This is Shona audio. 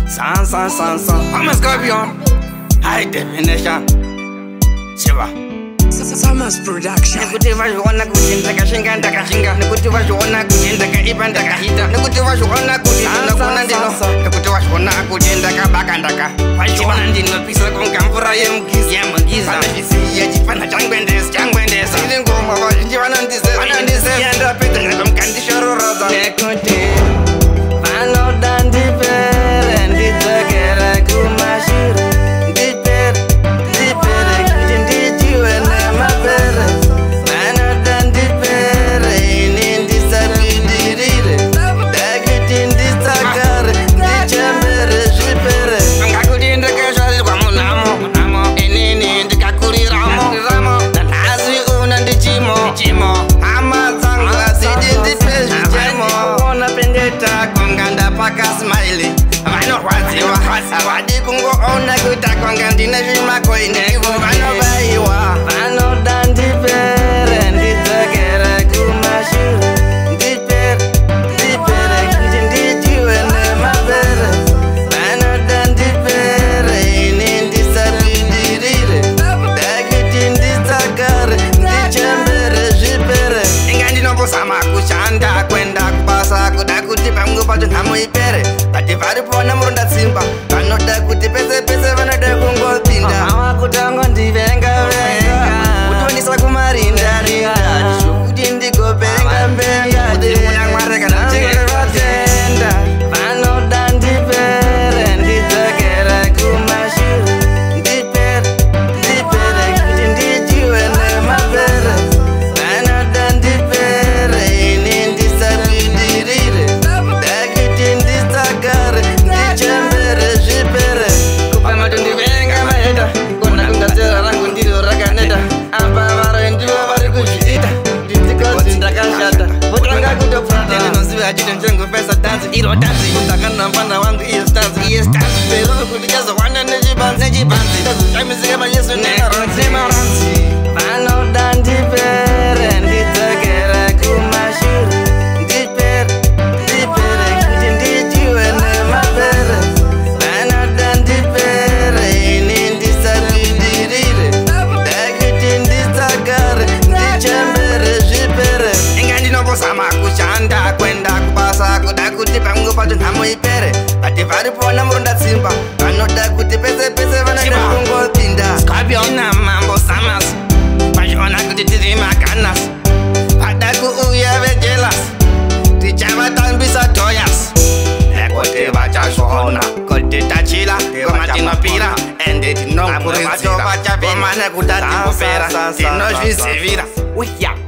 I'm a Scorpion. High definition. Shiva. Summers production. Nikutiva juona kutinda kashinga ndakashinga. Nikutiva juona kutinda kaiba ndakahita. Nikutiva juona kutinda kuna ndino. Nikutiva juona kutinda kabaka ndaka. Wajibana ndino pisa konkamfura yemugiza. Panafisi ya jipana changwendesa. Ili ngoma wajibana ndise. Yanda pita ngalo mkandishoro roza. Nekuti. Vano dandi pere nditokera kumashira. Wadi kungo ona kutakwanga ndina zvimako inevo vanobaiwa vanoda ndipere ndidzokera kumashura ndipere kuti ndichiwe nemapere vanoda ndipere ini ndisapidirire dakuti nditsakare ndichembere zvipere inga ndinombozama kushanda kwenda kubasa kuda kuti pamwe pacho nhamo ipere bati varipona muronda tsimba vanoda kuti pese vanoda kungopinda avakutanga ndivenga kutonisa kumarindarinda kuti ndigopenga mbengati muna mwari kana vatenda vanoda ndipere ndidzokera kumashura ndipere kuti ndichiwe nemapere vanoda ndipere ini ndisapidirire dakuti nditsakare ndichembere zvipere kupamati ndivenga maeda kona kungadzera rangu ndiro rakaneta apa varo ndivo vari kuzviita ndidikozi ndakashata votanga kutopfata ndinoziva achiti ndichengopesa danzi iro danzi ndakanambana wangu iye stanzi pero kuti chazowana nechibanzi ndazoshamisika mayesu nemaranzi vanoda ndipere ndidzokera kumashura ndipere kuti ndichiwe nemapere vanoda ndipere ini ndisapidirire dakuti nditsakare ndichembere zvipere inga ndinombozama kushanda kwenda kubasa kuda kuti pamwe pacho nhamo ipere bati varipona muronda tsimba vanoda kuti pese vanoda kungopinda ina mambo samas vachiona kuti tiri makanas pada kuuya vejelas tichavatambisa toyas ekuti vachazvona kuti tachila koma tinopira ende tinokuridzira koma nekuda tikupera tinozvizivira